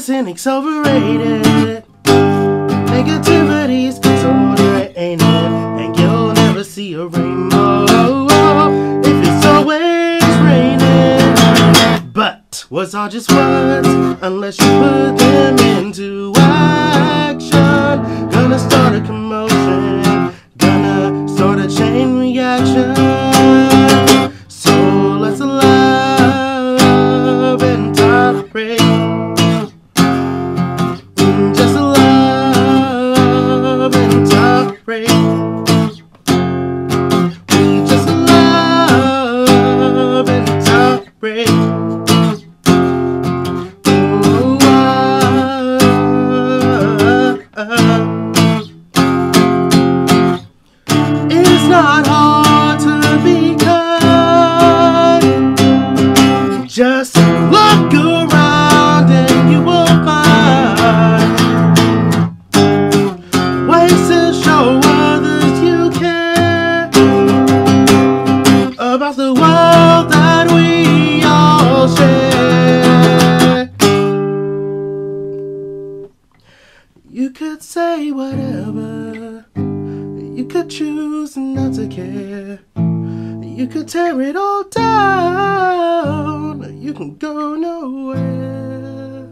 cynic's overrated. Negativity's so draining, and you'll never see a rainbow if it's always raining. But words are just words unless you put them into action. Gonna start a commotion, gonna start a chain reaction. So let's love and tolerate. Just love and tolerate. We just love and tolerate. It's not hard to be kind. Just look around and you will find ways to show others you care about the world that we all share. You could say whatever, you could choose not to care. You could tear it all down, you can go nowhere.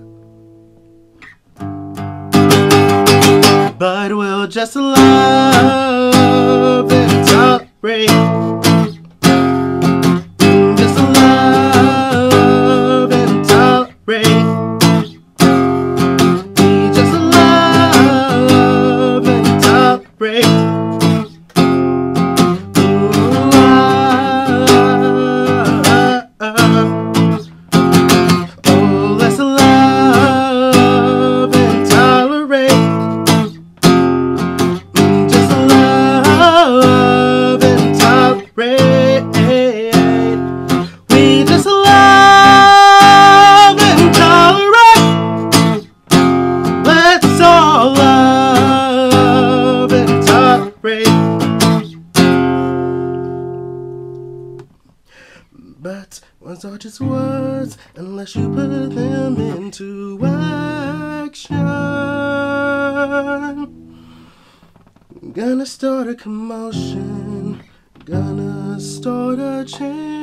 But we'll just love and tolerate. Just love and tolerate. We just love and tolerate. We just love and tolerate. Let's all love and tolerate. But words are just words unless you put them into action. Gonna start a commotion, gonna start a change.